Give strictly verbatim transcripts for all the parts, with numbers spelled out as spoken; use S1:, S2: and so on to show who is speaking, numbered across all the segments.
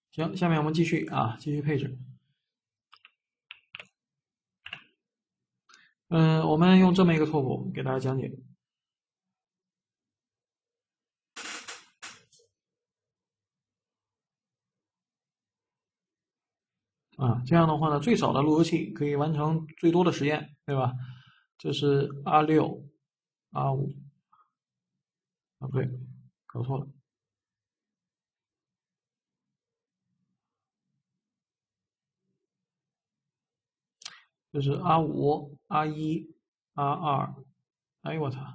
S1: 行，下面我们继续啊，继续配置。嗯，我们用这么一个拓扑给大家讲解。啊，这样的话呢，最少的路由器可以完成最多的实验，对吧？这是 R 六、R 五啊，不对，搞错了，这是 R 五、R 一、R 二，哎呦我操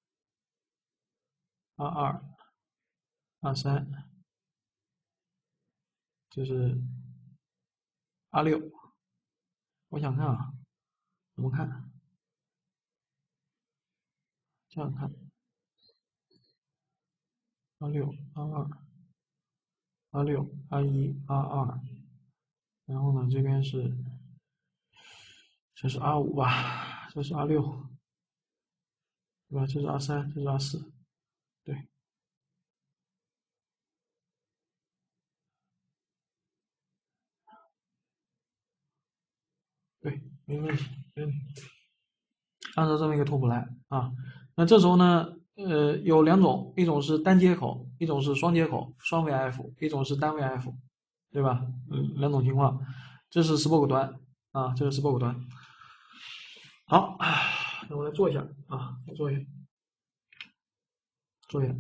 S1: ，R 二、R 三，这是 R 六。我想看啊，怎么看？这样看，R 六、R 二、R 六、R 一、R 二，然后呢，这边是这是 R 五吧，这是 R 六，对吧？这是 R 三，这是 R 四，对对，没问题，没问题。按照这么一个拓扑来啊，那这时候呢，呃，有两种，一种是单接口，一种是双接口，双 V F，一种是单 V F，对吧？嗯，两种情况。这是 Spoke 端啊，这是 Spoke 端。好，那我来做一下啊，来做一下，做一下。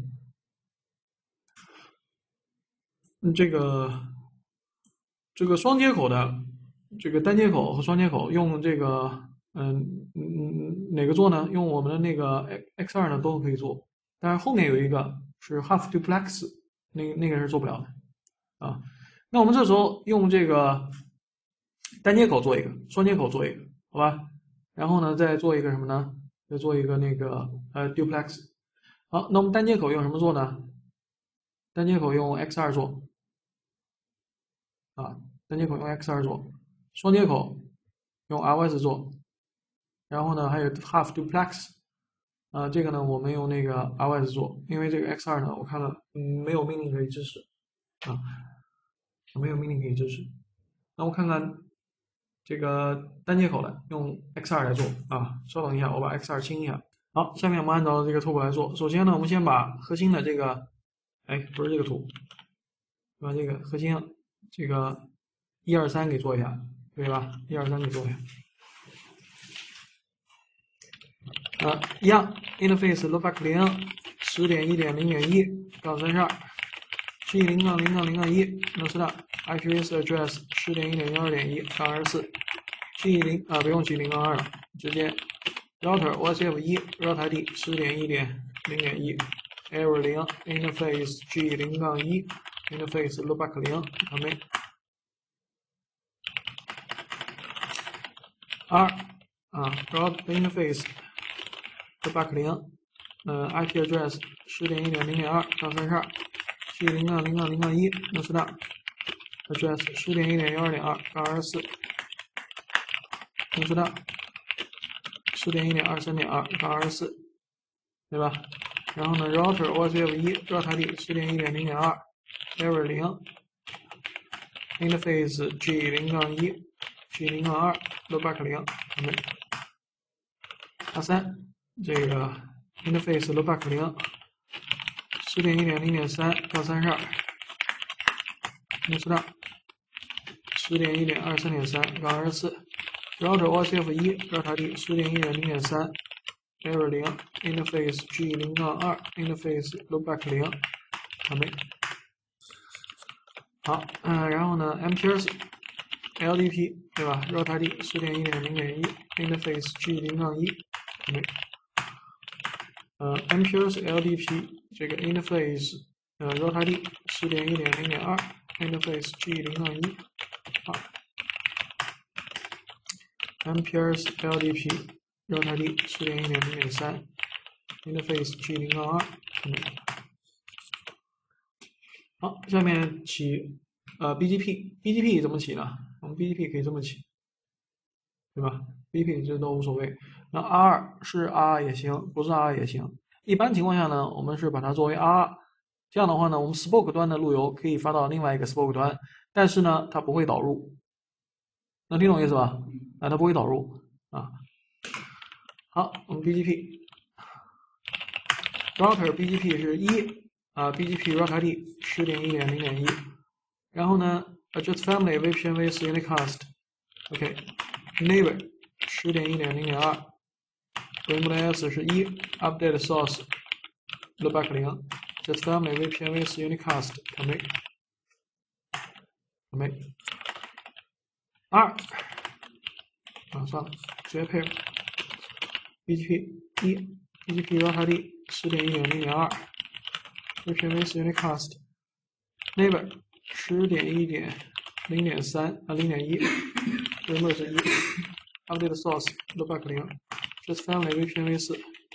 S1: 嗯，这个这个双接口的，这个单接口和双接口用这个，嗯嗯哪个做呢？用我们的那个 X 二呢都可以做，但是后面有一个是 Half Duplex，那个那个是做不了的啊。那我们这时候用这个单接口做一个，双接口做一个，好吧？然后呢，再做一个什么呢？再做一个那个呃 Duplex。好，那我们单接口用什么做呢？单接口用 X 二做啊，单接口用 X 二做，双接口用 R S 做，然后呢还有 Half Duplex，啊，这个呢我们用那个 R S 做，因为这个 X 二呢我看了，嗯，没有命令可以支持啊，没有命令可以支持。那我看看这个单接口的用 X 二来做啊，稍等一下，我把 X 二清一下。好，下面我们按照这个拓扑来做。首先呢，我们先把核心的这个，哎，不是这个图，把这个核心这个一二三给做一下，对吧？一二三给做一下。呃，一样，interface loopback 零，十点一点零点一杠三十二，G 零杠零杠零杠一 ，no start，I P v s address 十点一点零二点一杠二十四，G 零啊不用 G 零杠二了，直接 router O S F 一 route I D 十点一点零点一 error 零 interface G 零杠一 interface loopback 零 commit 二啊 route interface loopback 零呃 I P address 十点一点零点二杠三十二 G 零杠零杠零杠一 no start address 十点一点零二点二杠二十四 no start 十点一点二三点二杠二十四，对吧？然后呢 ，router O S F 一 route I D 十点一点零点二 error 零 interface G 零杠一 G 零杠二 loopback 零 commit 二三这个 interface loopback 零十点一点零点三杠三十二 no start 十点一点二三点三杠二十四 router O S F 一 route I D 十点一点零点三 error 零 interface G 零杠二 interface loopback 零 commit 好，嗯、呃，然后呢 M P R S L D P 对吧 route I D 十点一点零点一 interface G 零杠一 commit 呃 M P R S L D P 这个 interface 呃 route I D 十点一点零点二 interface G 零杠一二 M P R S L D P route I D 十点一点零点三 interface G 零杠二 commit 好，下面起呃 B G P，B G P 怎么起呢？我们 B G P 可以这么起，对吧？B G P 这都无所谓。那 R 是 R 也行，不是 R 也行。一般情况下呢，我们是把它作为 R， 这样的话呢，我们 Spoke 端的路由可以发到另外一个 Spoke 端，但是呢，它不会导入，能听懂意思吧？啊，它不会导入啊。好，我们 B G P router B G P 是一啊 ，B G P router I D 十点一点零点一，然后呢 ，adjust family V P N with unicast，OK，neighbor 十点一点零点二 ，remote S 是一 ，update source loopback 零 ，just family V P N with unicast commit commit 二啊，算了，直接配了 B G P 一 B G P router I D 十点一点零点二 V P N with unicast neighbor 十点一点零点三啊零点一 remote 是一 update source loopback 零 just family V P N with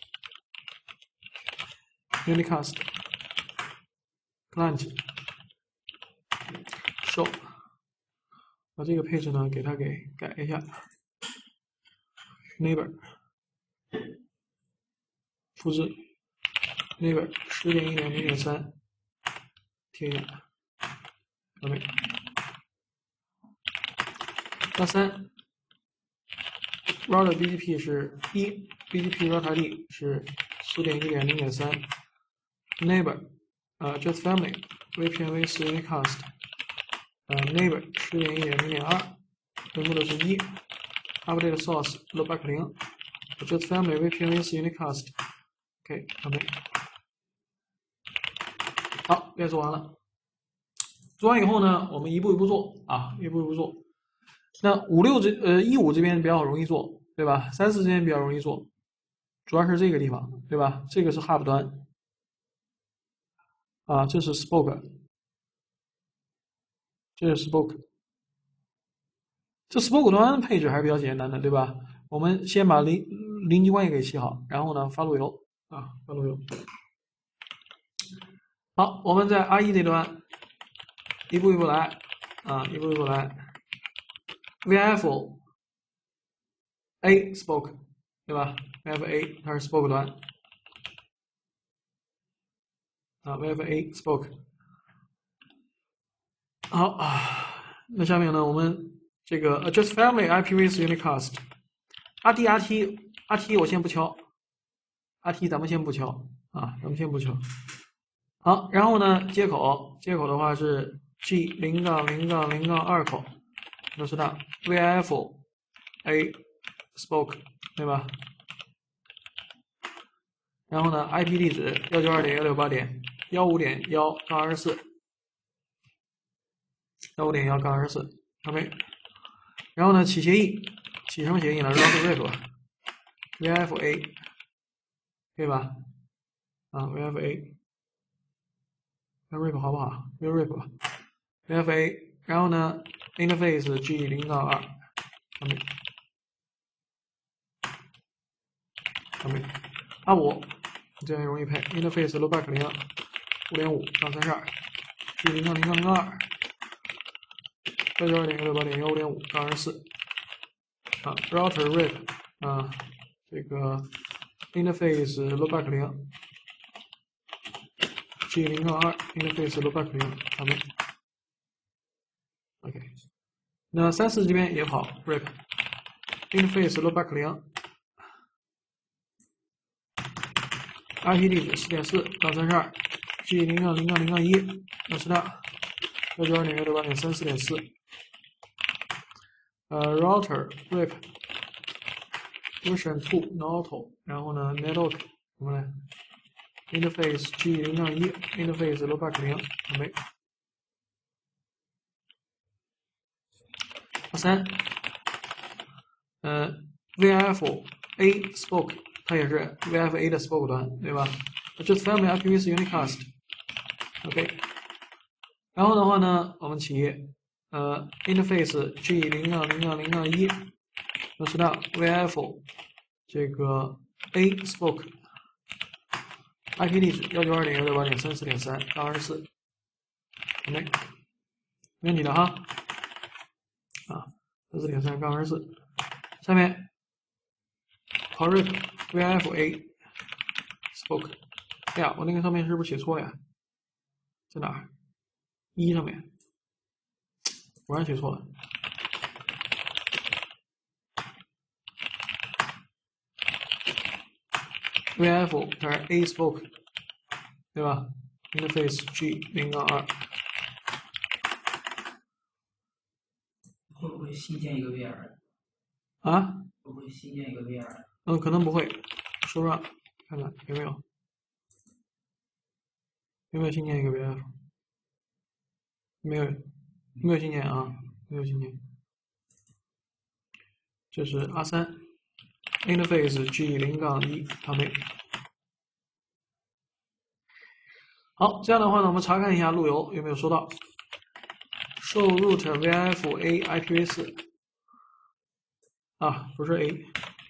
S1: unicast client show 把这个配置呢给它给改一下 neighbor 复制 neighbor 十点一点零点三贴一下 OK 那三 router B G P 是一 B G P router I D 是十点一点零点三 neighbor 呃 just family V P N with unicast 呃 neighbor 十点一点零点二分布的是一 update source loopback 零 just family V P N with unicast OK OK 好，这做完了。做完以后呢，我们一步一步做啊，一步一步做。那五六这呃一五这边比较容易做，对吧？三四这边比较容易做，主要是这个地方，对吧？这个是 hub 端啊，这是 spoke， 这是 spoke。这 spoke 端配置还是比较简单的，对吧？我们先把临临机关系给起好，然后呢发路由啊，发路由。好，我们在 I E 这端一步一步来啊，一步一步来。V I F A spoke 对吧 ？V I F A 它是 spoke 端啊 ，V I F A spoke。好啊，那下面呢，我们这个 adjust family I P with unicast R T R T R T 我先不敲 ，R T 咱们先不敲啊，咱们先不敲。好，然后呢，接口接口的话是 G 零杠零杠零杠二口，那是它 V I F A spoke 对吧？然后呢 ，I P 地址幺九二点幺六八点幺五点幺杠二十四，幺五点幺杠二十四 ，OK。然后呢，起协议，起什么协议呢 ？Route rip，V I F A， 对吧？啊 ，V I F A，rip 好不好 ？V rip 吧 ，V I F A。然后呢 ，interface G 零杠二 ，OK。OK， 二五，这样容易配。interface loopback 零五点五杠三十二 ，G 零杠零杠零二，幺九二点幺六八点幺五点五杠二十四。啊 ，router rip 啊，这个 interface loopback 零 ，G 零杠二 interface loopback 零 ，OK。OK， 那三四这边也跑 rip interface loopback 零。I P 地址四点四杠三十二 ，G 零杠零杠零杠一，那是它，幺九二点幺六八点三四点四。呃 ，router rip version two auto， 然后呢 network 我们来 interface G 零杠一 interface loopback 零，准备。三，呃 ，V I F A spoke。它也是 V I F A 的 spoke 端，对吧？这 family I P with unicast，OK。然后的话呢，我们起呃 interface G 零杠零杠零杠一，那是它 V I F 这个 A spoke，I P 地址幺九二点幺六八点三四点三杠二十四 ，OK， 没问题的哈。啊，三四点三杠二十四，下面 correct。V I F A spoke， 哎呀，我那个上面是不是写错呀？ 在哪儿？一上面，果然写错了。vf 点 a spoke， 对吧 ？interface g 零杠二。
S2: 会不会新建一个 V R？
S1: 啊？
S2: 会不会新建一个 V R？
S1: 嗯，可能不会。说说看看有没有，有没有新建一个 vf？ 没有，没有新建啊，没有新建。这是 R 三 interface G 零杠一旁边。好，这样的话呢，我们查看一下路由有没有收到。受 root vf a I P v 四啊，不是 a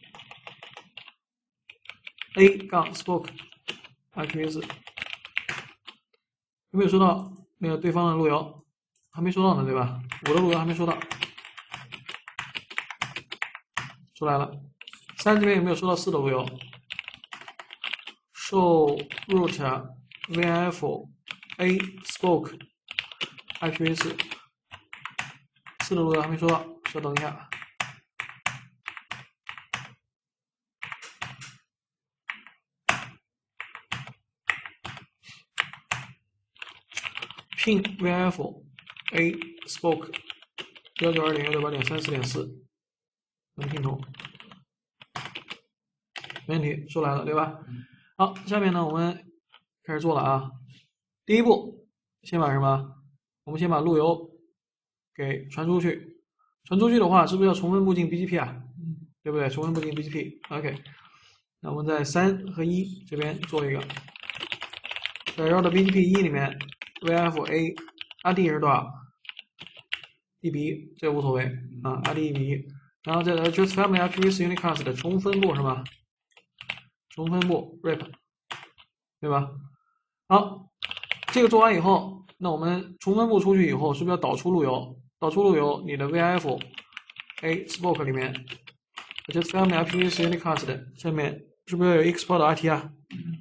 S1: a 杠 spoke I P v 四有没有收到那个对方的路由？还没收到呢，对吧？我的路由还没收到，出来了。三这边有没有收到四的路由？受 root vf a spoke I P v 四四的路由还没收到，稍等一下。ping vf a spoke 一九二点一六八点三四点四能听懂，没问题，出来了，对吧？好，下面呢我们开始做了啊。第一步，先把什么？我们先把路由给传出去。传出去的话，是不是要重分布进 B G P 啊？对不对？重分布进 B G P。OK， 那我们在三和一这边做一个，在绕到 B G P 一里面 ，vf a R D 是多少？一比一，这无所谓啊 ，R D 一比一。然后在 adjust family I P v四 unicast 的重分布是吗？重分布 rip， 对吧？好，这个做完以后，那我们重分布出去以后，是不是要导出路由？导出路由，你的 vf a spoke 里面 adjust family I P v四 unicast 下面是不是要有 export R T 啊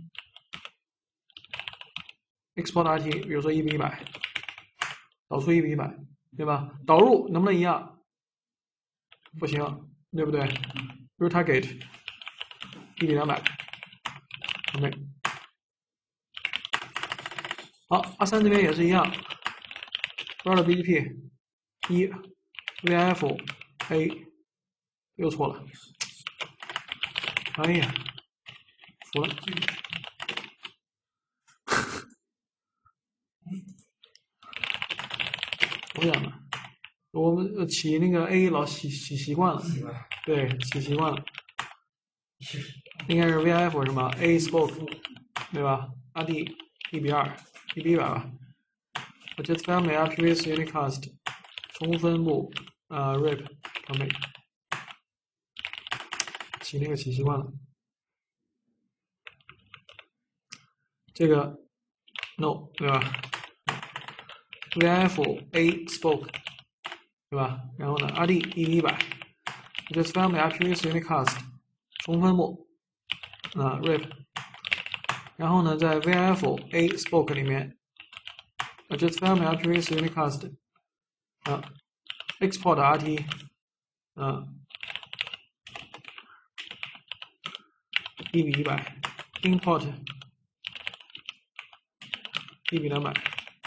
S1: ？export R T， 比如说一比一百，导出一比一百，对吧？导入能不能一样？不行，对不对 ？root target 一比两百 ，OK。好 ，R 三这边也是一样 ，route B G P 一 vf a 又错了，哎呀，服了。我想的，我们起那个 A 老起起习惯了，对，起习惯了，应该是 vf 是吗 ？A spoke 对吧 ？R D 一比二，一比一百吧。Adjust family I P v四 unicast 重分布啊、呃、rip 旁边起那个起习惯了，这个 no 对吧 ？vf a spoke 对吧？然后呢 ，R D 一比一百 ，Adjust family I P v四 unicast 重分布啊、呃、rip， 然后呢，在 vf a spoke 里面 ，Adjust family I P v四 unicast 啊 export R T 啊一比一百 ，import 一比两百。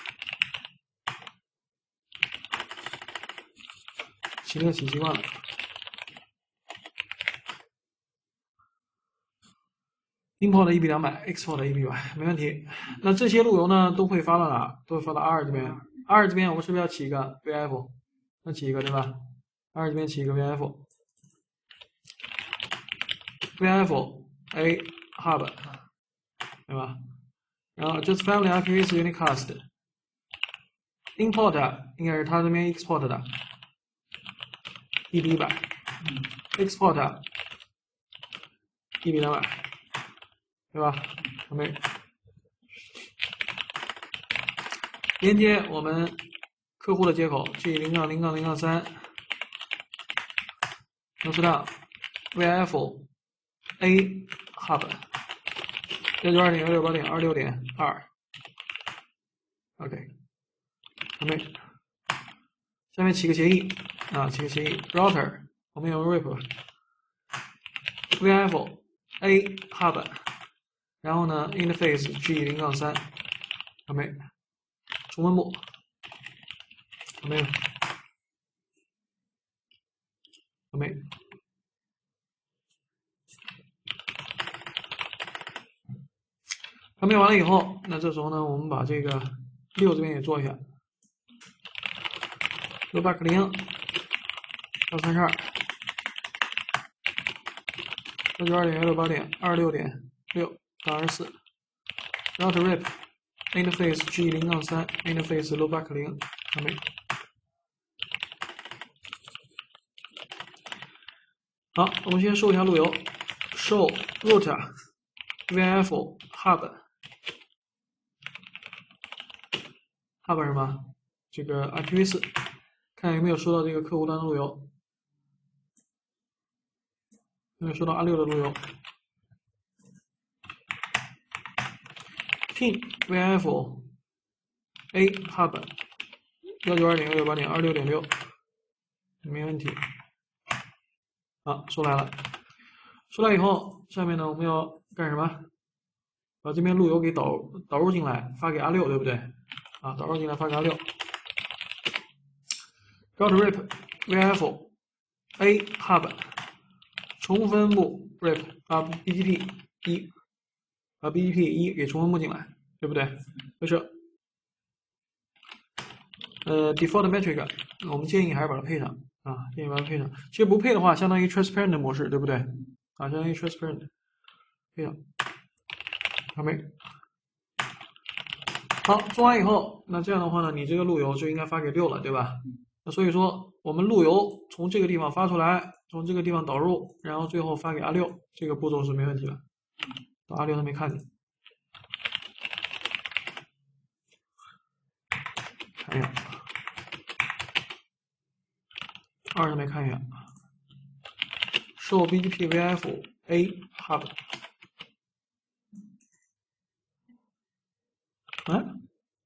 S1: 起那个起习惯了。import 一比两百 ，export 一比一百，没问题。那这些路由呢，都会发到哪？都会发到 R 这边。R 这边我们是不是要起一个 vf？ 那起一个对吧 ？R 这边起一个 vf，vf a hub， 对吧？然后 just family I P v四 unicast import 应该是它这边 export 的，一比一百 ，export 一比两百，对吧？我们连接我们客户的接口 G 零杠零杠零杠三，流速量 vf a hub 幺九二点幺六八点二六点二 OK， 好没？下面起个协议啊，起个协议 router， 我们用 rip，V I F A hub， 然后呢 interface G 零杠三，好没？重温部，好没有？好没？还没完了以后，那这时候呢，我们把这个六这边也做一下，六 back 零到三十二，六九二点幺六八点二六点六到二十四 ，router rip interface G 零杠三 interface low back 零，还没。好，我们先收一下路由，收 root V I F hub hub 什么？这个 I P v 四，看有没有收到这个客户端的路由，有没有收到 R 六的路由 ？pin V I F A hub 幺九二点幺六八点二六点六，没问题。好，出来了。出来以后，下面呢我们要干什么？把这边路由给导导入进来，发给 R 六，对不对？啊，导入进来发给 R 六。router rip V I F A hub 重分部 rip 把 B G P 一把 B G P 一给重分部进来，对不对？就是呃 default metric 我们建议还是把它配上啊，建议把它配上。其实不配的话，相当于 transparent 的模式，对不对？啊，相当于 transparent 配上，好没？好，做完以后，那这样的话呢，你这个路由就应该发给六了，对吧？那所以说，我们路由从这个地方发出来，从这个地方导入，然后最后发给 R 六，这个步骤是没问题的。到 R 六都没看见，看一下，二都没看见。受 B G P V I F A hub， 嗯。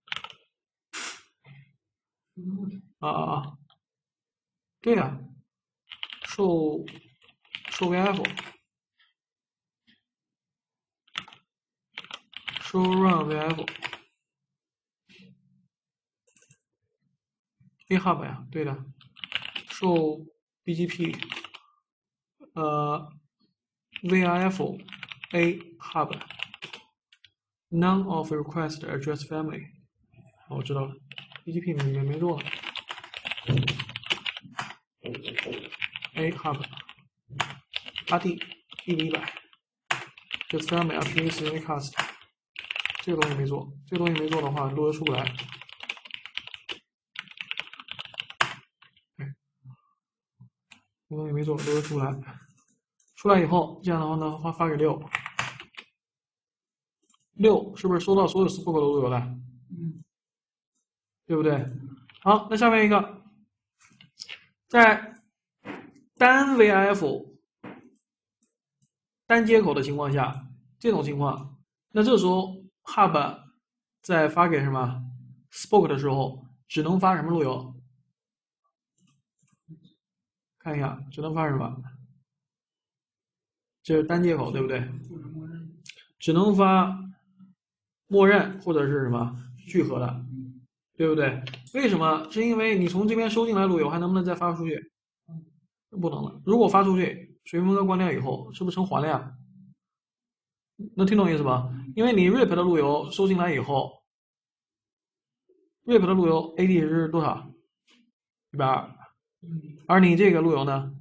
S1: 啊啊啊！对呀、啊，受受 V I F， 受 run V I F，A hub 呀，对的，受 B G P， 呃 V I F A hub none of request address family， 哦，我知道了 ，B G P 里面没做了。A hub 八 D 一比一百，这 family I P v 四 cast 这个东西没做，这个东西没做的话，路由出不来。这个东西没做，路由出不来。出来以后，这样的话呢，发发给六，六是不是收到所有 spoke 的路由了？
S2: 嗯，
S1: 对不对？好，那下面一个，在单 V I F 单接口的情况下，这种情况，那这时候 hub 在发给什么 spoke 的时候，只能发什么路由？看一下，只能发什么？这是单接口，对不对？只能发默认或者是什么聚合的，对不对？为什么？是因为你从这边收进来路由，还能不能再发出去？不能了。如果发出去，水分割关掉以后，是不是成环了呀？能听懂意思吧？因为你 rip 的路由收进来以后 ，rip 的路由 A D 是多少？一百二。而你这个路由呢？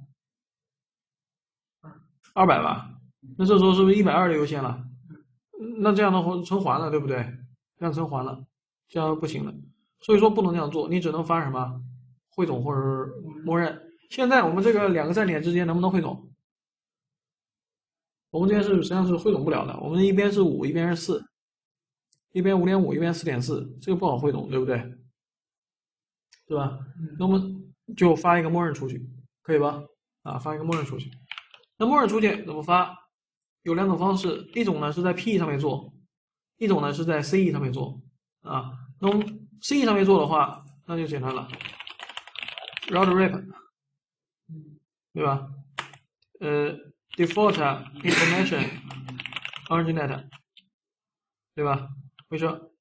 S1: 二百吧。那这时候是不是一百二的优先了？那这样的话成环了，对不对？这样成环了，这样不行了。所以说不能这样做，你只能发什么汇总或者是默认。现在我们这个两个站点之间能不能汇总？我们这边是实际上是汇总不了的，我们一边是五，一边是四，一边五点五，一边四点四，这个不好汇总，对不对？对吧？那么就发一个默认出去，可以吧？啊，发一个默认出去。那默认出去怎么发？有两种方式，一种呢是在 P E 上面做，一种呢是在 C E 上面做。啊，那我们 C 上面做的话，那就简单了 ，route rip， 对吧？呃 ，default information originate， 对吧？回车，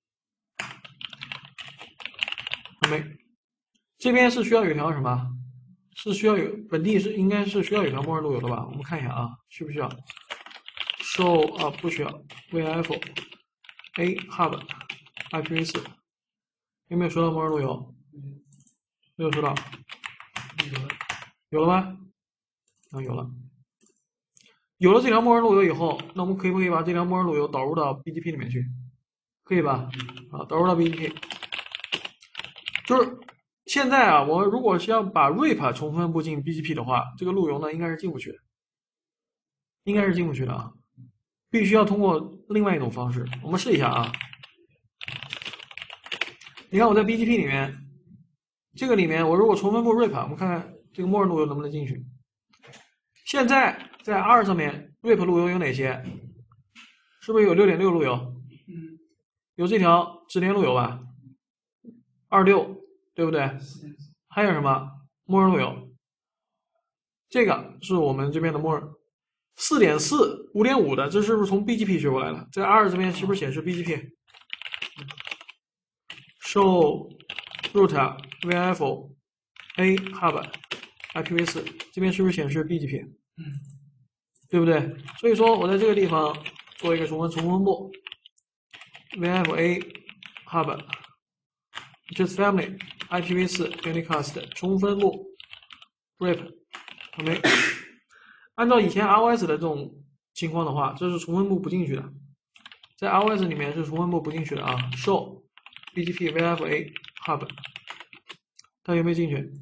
S1: 没？这边是需要有一条什么？是需要有本地是应该是需要有一条默认路由的吧？我们看一下啊，需不需要 ？show 啊不需要 ，vf a hub I P v 四有没有收到默认路由？没有收到。有了吗？啊，有了。有了这条默认路由以后，那我们可以不可以把这条默认路由导入到 B G P 里面去？可以吧？啊，导入到 B G P。就是现在啊，我如果是要把 rip 重分布进 B G P 的话，这个路由呢应该是进不去的，应该是进不去的啊，必须要通过另外一种方式。我们试一下啊。你看我在 B G P 里面，这个里面我如果重分布 rip， 我们看看这个默认路由能不能进去。现在在 R 上面 rip 路由有哪些？是不是有 六点六 路由？
S2: 嗯，
S1: 有这条直连路由吧？二六，对不对？还有什么默认路由？这个是我们这边的默认。四点四、五点五的，这是不是从 B G P 学过来的？在 R 这边是不是显示 B G P？show root vf a hub I P v 四，这边是不是显示 B G P？
S2: 嗯，
S1: 对不对？所以说我在这个地方做一个重分重分布 vf a hub just family I P v 四 unicast 重分布 rip OK。按照以前 R O S 的这种情况的话，这是重分布不进去的，在 R O S 里面是重分布不进去的啊。show B G P vf a hub， 它有没有进去？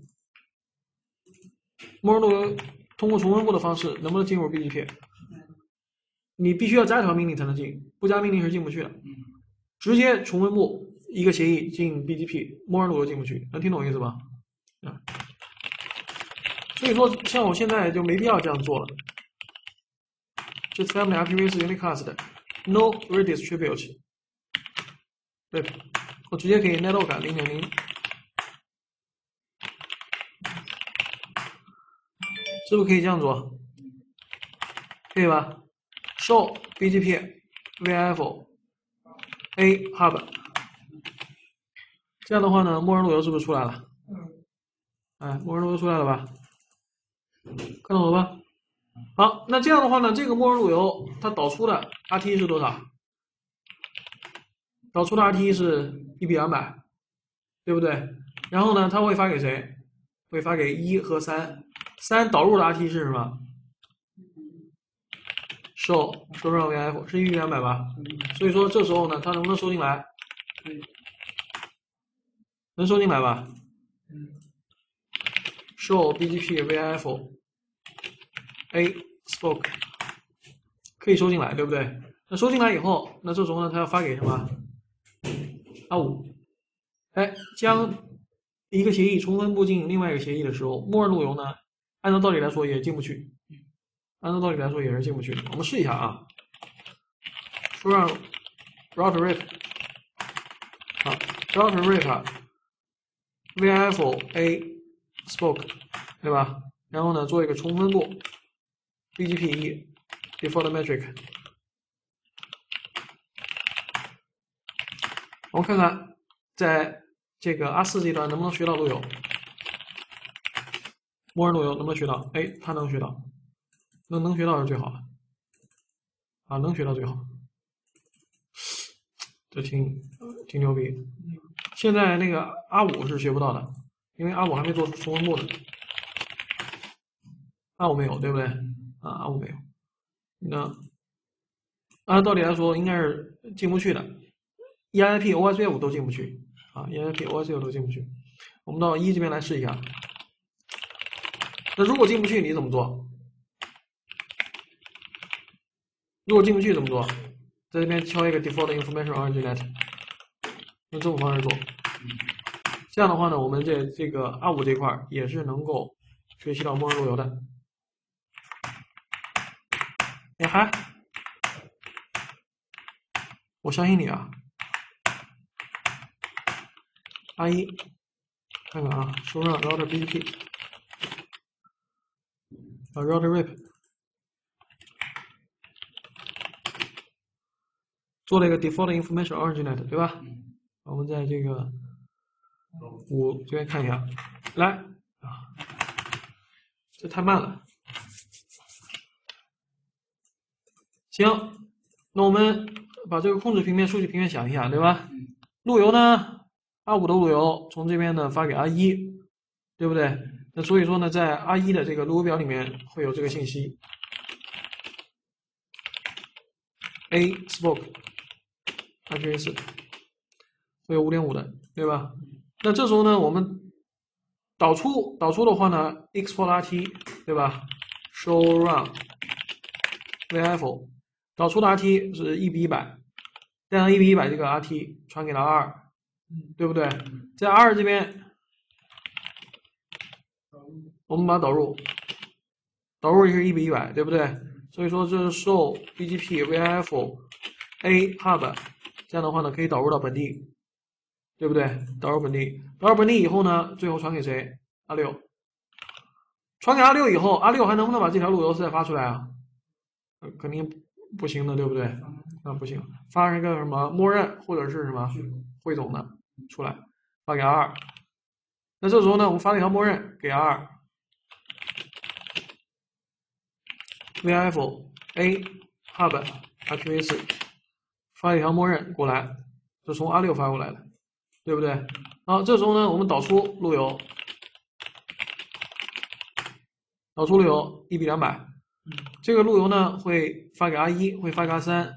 S1: 默认路由通过重分布的方式能不能进入 B G P？ 你必须要加一条命令才能进，不加命令是进不去的。直接重分布一个协议进 B G P， 默认路由进不去，能听懂意思吧？啊，所以说像我现在就没必要这样做了。Just family I P v 四 unicast no redistribute， 对，我直接可以 netlog 零点零，是不是可以这样做？可以吧 ？show B G P vf a hub， 这样的话呢，默认路由是不是出来了？哎，默认路由出来了吧？看懂了吧？好，那这样的话呢，这个默认路由它导出的 R T 是多少？导出的 R T 是一比两百，对不对？然后呢，它会发给谁？会发给一和三。三导入的 R T 是什么 ？show 收上 V F 是一比两百吧？所以说这时候呢，它能不能收进来？能收进来吧？show B G P V F A spoke 可以收进来，对不对？那收进来以后，那这时候呢，它要发给什么 ？R 五，哎，将一个协议重分布进另外一个协议的时候，默认路由呢，按照道理来说也进不去，按照道理来说也是进不去的。我们试一下啊，说让 route rip， 啊 route rip V F A spoke， 对吧？然后呢，做一个重分布 B G P 一 default metric。我们看看，在这个 R 四 这段能不能学到路由？默认路由能不能学到？哎，他能学到，能能学到是最好的，啊，能学到最好，这挺挺牛逼。现在那个 R 五是学不到的，因为 R 五还没做出重分布呢。R 五没有，对不对？啊 ，R 五没有。那按道理来说应该是进不去的 ，E I P、O S P F 都进不去啊 ，E I P、O S P F 都进不去。我们到一这边来试一下。那如果进不去，你怎么做？如果进不去怎么做？在这边敲一个 default information originate， 用这种方式做。这样的话呢，我们这这个 R 五这块也是能够学习到默认路由的。哎嗨，我相信你啊！ R 一，看看啊，收上 router B G P， 啊 router rip， 做了一个 default information originate， 对吧？我们在这个五这边看一下，来啊，这太慢了。行，那我们把这个控制平面、数据平面想一下，对吧？路由呢 ，R 五的路由从这边呢发给 R 一，对不对？那所以说呢，在 R 一的这个路由表里面会有这个信息 ，A spoke I P v 四，会有 五点五 的，对吧？那这时候呢，我们导出导出的话呢 ，export R T， 对吧 ？show run V I F， 导出的 R T 是一比一百，带上一比一百这个 R T 传给了 R 二，对不对？在 R 二这边，我们把它导入，导入也是一比一百，对不对？所以说这是 show B G P V I F A hub， 这样的话呢可以导入到本地，对不对？导入本地，导入本地以后呢，最后传给谁 ？R 六，传给 R 六以后 ，R 六还能不能把这条路由再发出来啊？呃，肯定不行的，对不对？啊，不行，发一个什么默认或者是什么汇总的出来，发给 R 二。那这时候呢，我们发了一条默认给 R 二 ，V I F A hub I P v 四，发一条默认过来，就从 R 六发过来的，对不对？好，这时候呢，我们导出路由，导出路由一比两百。这个路由呢会发给 R 一，会发给 R 三，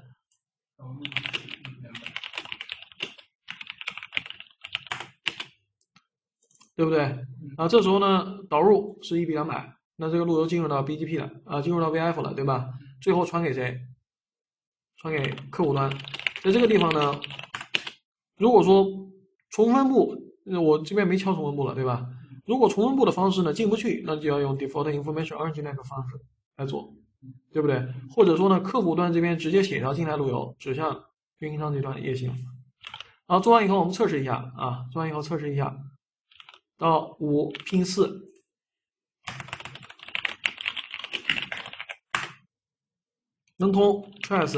S1: 对不对？啊，这时候呢导入是一比两百，那这个路由进入到 B G P 了，啊，进入到 V I F 了，对吧？最后传给谁？传给客户端。在这个地方呢，如果说重分布，我这边没敲重分布了，对吧？如果重分布的方式呢进不去，那就要用 default information originate 的方式来做。对不对？或者说呢，客户端这边直接写一条静态路由指向运营商这端也行。好，做完以后我们测试一下啊，做完以后测试一下，到五拼四，能通 trace，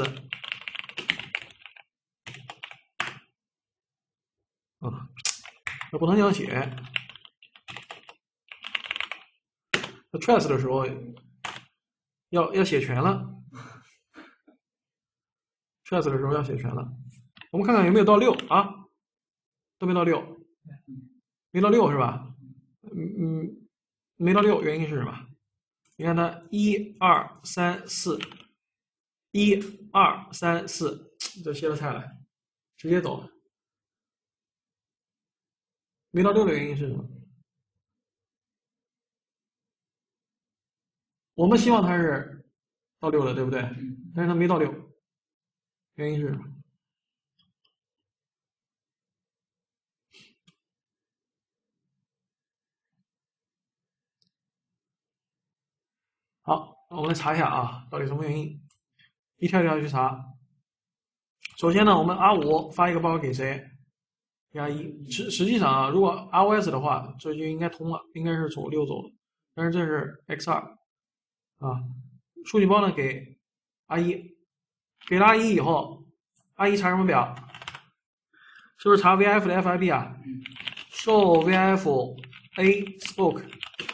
S1: 啊，这不能这样写。trace 的时候。要要写全了 ，trace 的时候要写全了。我们看看有没有到六啊？都没到六，没到六是吧？嗯嗯，没到六，原因是什么？你看它一二三四，一二三四，这歇了菜了，直接走了。没到六的原因是什么？我们希望它是到六的，对不对？但是它没到六，原因是什么？好，我们来查一下啊，到底什么原因？一条一条去查。首先呢，我们 R 五发一个报告给谁？给 R 一。实实际上啊，如果 R O S 的话，这就应该通了，应该是走六走的。但是这是 X 二啊，数据包呢给 R 一，给了 R 一以后 ，R 一查什么表？是不是查 V I F 的 F I B 啊？受 V I F A spoke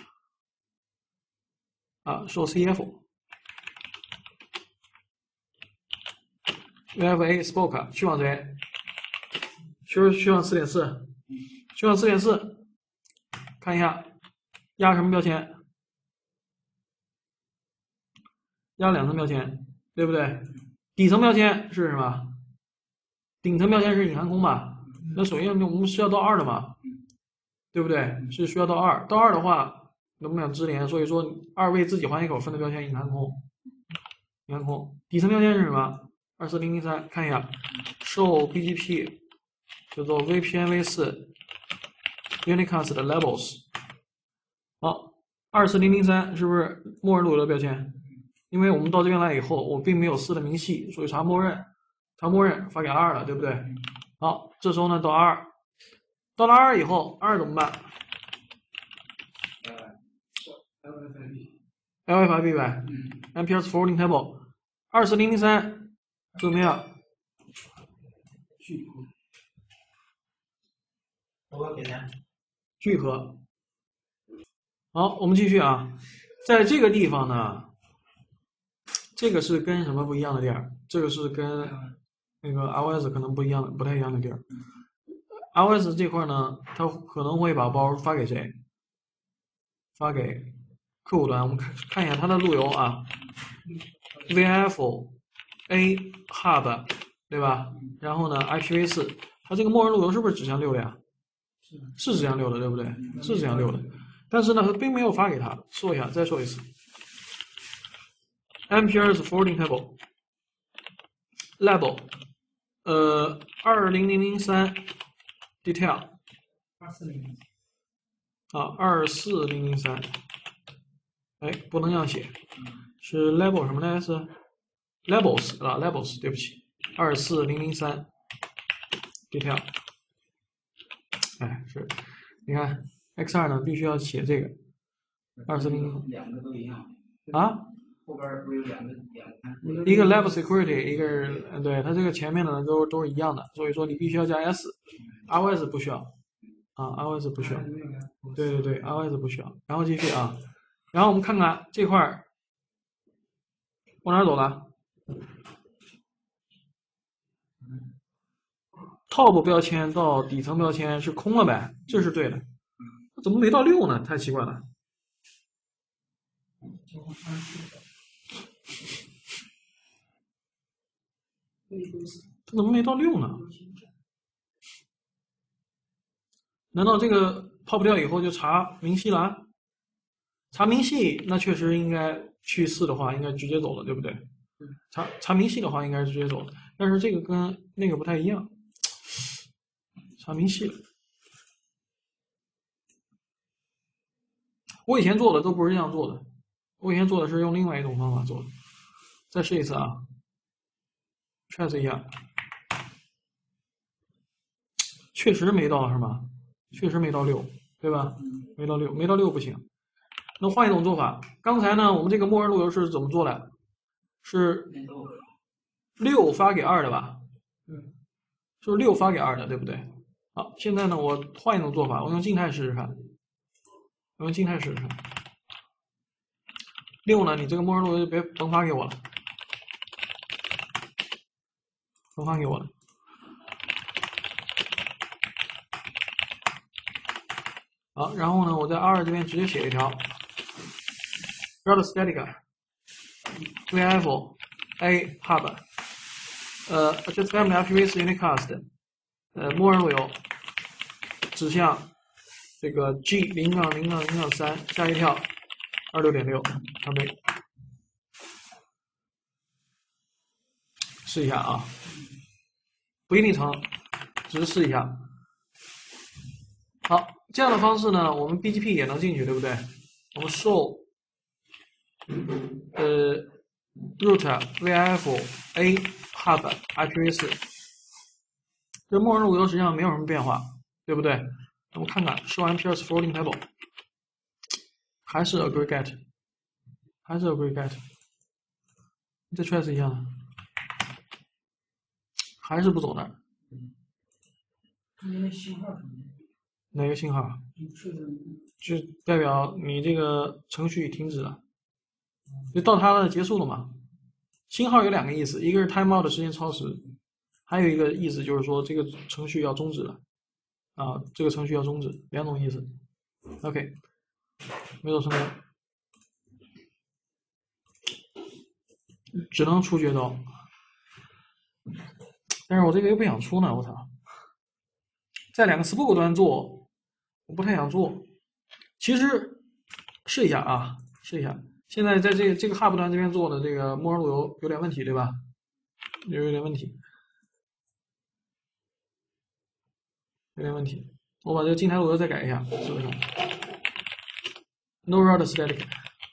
S1: 啊，受 C F。V F A spoke 去往谁？去去往四点四，去往四点四，看一下压什么标签？压两层标签，对不对？底层标签是什么？顶层标签是隐含空吧？那首先我们是要到二的嘛，对不对？是需要到二，到二的话能不能支连？所以说二为自己换一口分的标签隐含空，隐含空。底层标签是什么？二四零零三，看一下，受 B G P 叫做 V P N V 四 Unicast 的 Levels。好，二四零零三是不是默认路由的标签？因为我们到这边来以后，我并没有四的明细，所以查默认，查默认发给 R 了，对不对？好，这时候呢到 R， 到了 R 以后 ，R 怎么办
S2: 呃 L F I B
S1: ？L F I B 呗。
S2: 嗯
S1: Ampere's forwarding table 二四零零三怎么样？
S2: 聚合。我给他
S1: 聚合。好，我们继续啊，在这个地方呢，这个是跟什么不一样的地儿？这个是跟那个 R O S 可能不一样的，不太一样的地儿。R O S 这块呢，它可能会把包发给谁？发给客户端。我们看看一下它的路由啊 ，V I F A Hub 对吧？然后呢 I P v 四，它这个默认路由是不是指向六的呀？是指向六的，对不对？是指向六的。但是呢，它并没有发给他。说一下，再说一次。Ampere's forwarding table label， 呃，二零零零三 detail
S2: 二四零零
S1: 啊，二四零零三，哎，不能这样写，是 label 什么来着 ？labels 啊 ，labels， 对不起，二四零零三 detail， 哎，是，你看 X 二呢，必须要写这个二四零
S2: 两个都一样
S1: 啊。
S2: 后边不有两个两个？
S1: 一个 level security， 一个是对它这个前面的都都是一样的，所以说你必须要加 s，R O S 不需要啊 ，R O S 不需要，对对对 ，R O S 不需要。然后继续啊，然后我们看看这块儿往哪走了 ？top 标签到底层标签是空了呗，这是对的，怎么没到六呢？太奇怪了。它怎么没到六呢？难道这个泡不掉以后就查明细了？查明细那确实应该去四的话，应该直接走了，对不对？查查明细的话应该是直接走了，但是这个跟那个不太一样。查明细了，我以前做的都不是这样做的，我以前做的是用另外一种方法做的。再试一次啊 ，try 一下。确实没到是吧？确实没到六，对吧？没到六，没到六不行。那换一种做法，刚才呢，我们这个默认路由是怎么做的？是六发给二的吧？
S2: 嗯，
S1: 是六发给二的，对不对？好，现在呢，我换一种做法，我用静态试试看。我用静态试试看。六呢，你这个默认路由就别甭发给我了，甭发给我了。好，然后呢，我在 R 这边直接写一条 route static V I F A hub 呃 adjust family I P v 四 unicast 呃默认路由指向这个 G 零杠零杠零杠三下一跳二六点六二倍，试一下啊，不一定成，只是试一下。好，这样的方式呢，我们 B G P 也能进去，对不对？我们 show 呃 root V I F A hub I P v 四，这默认路由实际上没有什么变化，对不对？我们看看 show Ampere's forwarding table， 还是 agree get， 还是 agree get， 再 try 一下呢，还是不走那儿。
S2: 因为信号什么？
S1: 哪个信号？就代表你这个程序停止了，就到它的结束了嘛。信号有两个意思，一个是 timeout 的时间超时，还有一个意思就是说这个程序要终止了，啊，这个程序要终止，两种意思。OK， 没有成功，只能出绝招。但是我这个又不想出呢，我操！在两个 spoke 端做。我不太想做，其实试一下啊，试一下。现在在这个这个 hub 端这边做的这个默认路由有点问题，对吧？有有点问题，有点问题。我把这个静态路由再改一下，试试看。No route static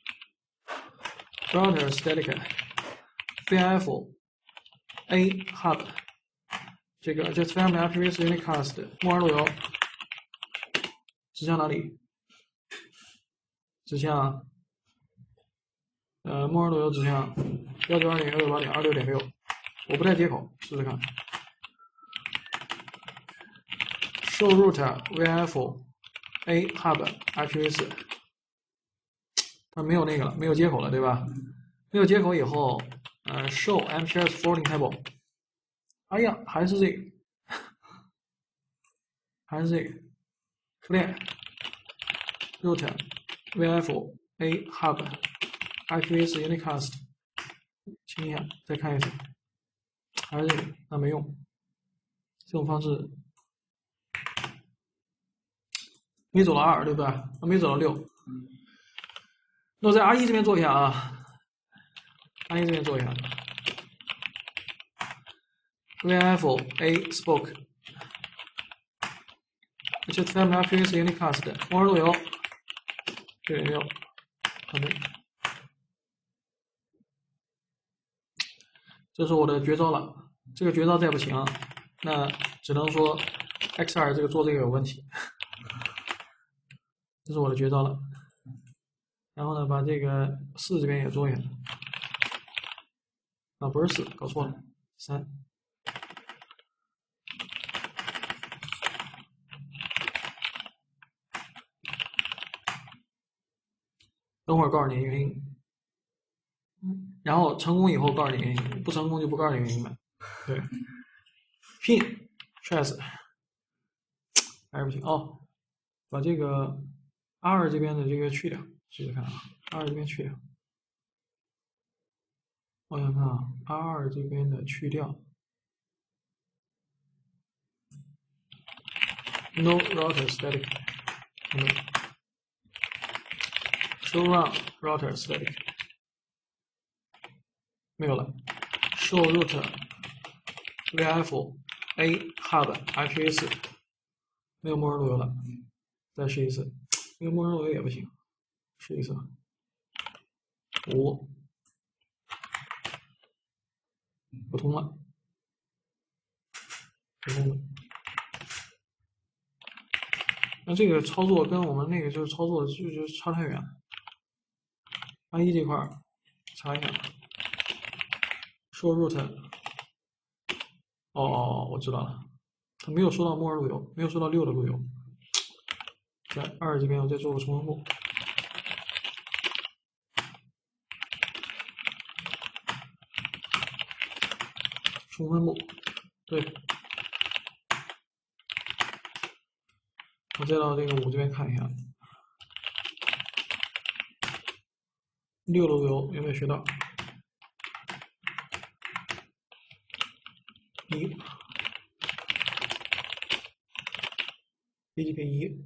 S1: router static V I F A hub 这个 just family I P v 四 unicast 默认路由指向哪里？指向呃默认路由指向幺九二点幺九八点二六点六，我不带接口，试试看。show root vf a hub I P v 四，它没有那个了，没有接口了，对吧？没有接口以后，呃 show M P S forwarding table， 哎呀，还是这个，还是这个 clear root vf a hub I P v 四 unicast， 清一下，再看一次，还是这个，那没用。这种方式没走到二，对吧？没走到六。那我在 R 一这边做一下啊 ，R 一这边做一下 ，vf a spoke， just family I P v 四 unicast， 默认路由六点六，好的。这是我的绝招了，这个绝招再不行，那只能说 X 二 这个做这个有问题。这是我的绝招了。然后呢，把这个四这边也做一下。啊，不是四，搞错了，三。等会儿告诉你原因。然后成功以后告诉你原因，不成功就不告诉你原因了。对 ，pin trace 还是不行哦，把这个 R 这边的这个去掉，试试看啊 ，R 这边去掉。我想看啊 ，R 这边的去掉 ，no router static， no show run router static。没有了 ，show root vf a hub I P v 四， 没有默认路由了，再试一次，没有默认路由也不行，试一次，五，不通了，不通了。那这个操作跟我们那个就是操作就就差太远了。R 一这块查一下。说 root， 哦哦，我知道了，它没有收到默认路由，没有收到六的路由。在二这边我再做个重分布，重分布，对。我再到这个五这边看一下，六的路由有没有学到？一 ，B G P 一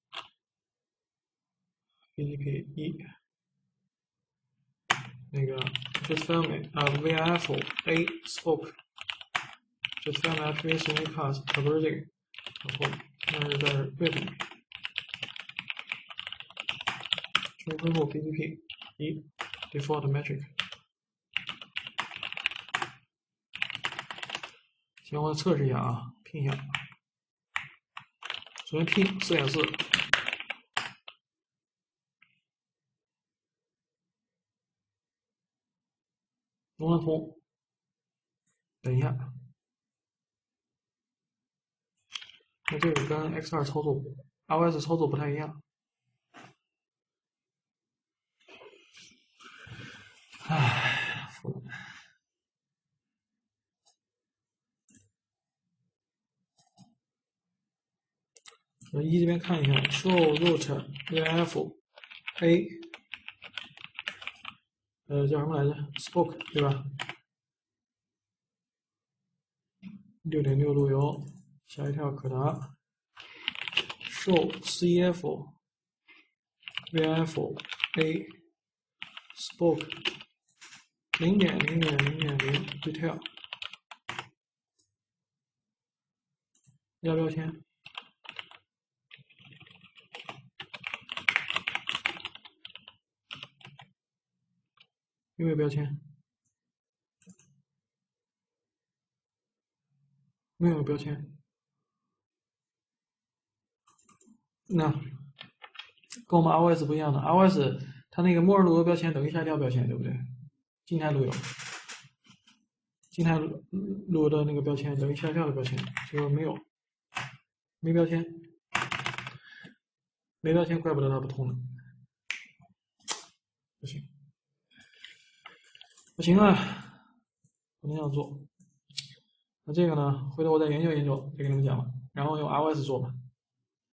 S1: ，B G P 一，那个 just family 啊 V I F A spoke just family I P v 四 unicast， 它不是这个，搞错了，那是在 web 里面。重分布 B G P 一 default metric。行，我测试一下啊，拼一下。首先拼四点四，能不能通？等一下，那这个跟 X 二 操作 I O S 操作不太一样。唉，服了。我一这边看一下 ，show root vf a， 呃，叫什么来着 ？spoke 对吧？六点六路由，下一条可达 ，show cf vf a spoke 零点零点零点零 detail 压标签。有没有标签？没有标签。那跟我们 iOS 不一样的 ，iOS 它那个默认路由标签等于下一条标签，对不对？静态路由，静态路路由的那个标签等于下一条的标签，就没有，没标签，没标签，怪不得它不通呢，不行，不行啊，不能这样做。那这个呢，回头我再研究研究，再跟你们讲吧。然后用 iOS 做吧。